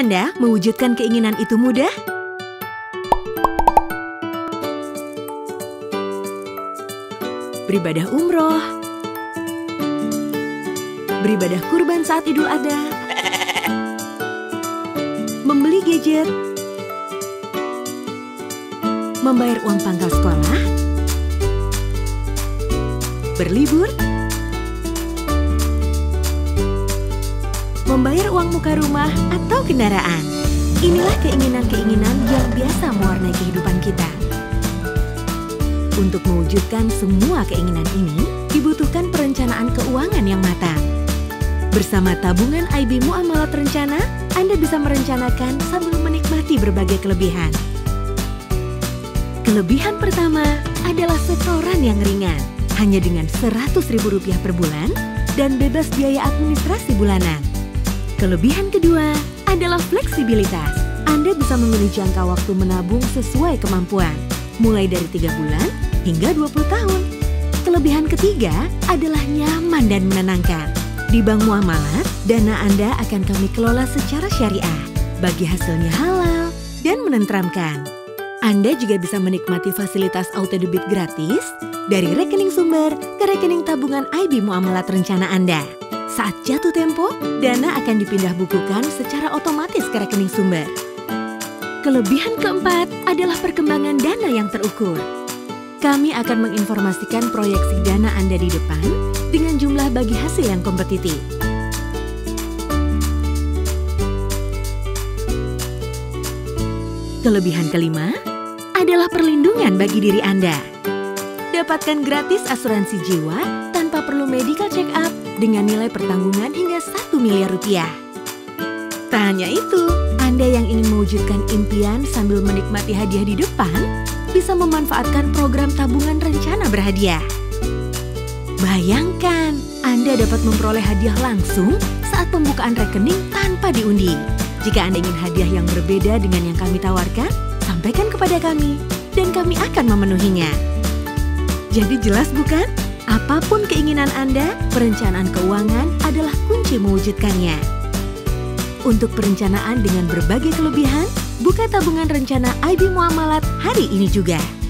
Anda mewujudkan keinginan itu mudah? Beribadah umroh, beribadah kurban saat Idul Adha, membeli gadget, membayar uang pangkal sekolah, berlibur, membayar uang muka rumah atau kendaraan. Inilah keinginan-keinginan yang biasa mewarnai kehidupan kita. Untuk mewujudkan semua keinginan ini, dibutuhkan perencanaan keuangan yang matang. Bersama tabungan IB Muamalat Rencana, Anda bisa merencanakan sambil menikmati berbagai kelebihan. Kelebihan pertama adalah setoran yang ringan, hanya dengan Rp100.000 per bulan dan bebas biaya administrasi bulanan. Kelebihan kedua adalah fleksibilitas. Anda bisa memilih jangka waktu menabung sesuai kemampuan, mulai dari 3 bulan hingga 20 tahun. Kelebihan ketiga adalah nyaman dan menenangkan. Di Bank Muamalat, dana Anda akan kami kelola secara syariah, bagi hasilnya halal dan menenteramkan. Anda juga bisa menikmati fasilitas auto debit gratis dari rekening sumber ke rekening tabungan IB Muamalat Rencana Anda. Saat jatuh tempo, dana akan dipindah bukukan secara otomatis ke rekening sumber. Kelebihan keempat adalah perkembangan dana yang terukur. Kami akan menginformasikan proyeksi dana Anda di depan dengan jumlah bagi hasil yang kompetitif. Kelebihan kelima adalah perlindungan bagi diri Anda. Dapatkan gratis asuransi jiwa tanpa perlu medical check up dengan nilai pertanggungan hingga Rp1 miliar. Tak hanya itu, Anda yang ingin mewujudkan impian sambil menikmati hadiah di depan, bisa memanfaatkan program tabungan rencana berhadiah. Bayangkan, Anda dapat memperoleh hadiah langsung saat pembukaan rekening tanpa diundi. Jika Anda ingin hadiah yang berbeda dengan yang kami tawarkan, sampaikan kepada kami, dan kami akan memenuhinya. Jadi jelas bukan? Apapun keinginan Anda, perencanaan keuangan adalah kunci mewujudkannya. Untuk perencanaan dengan berbagai kelebihan, buka tabungan rencana IB Muamalat hari ini juga.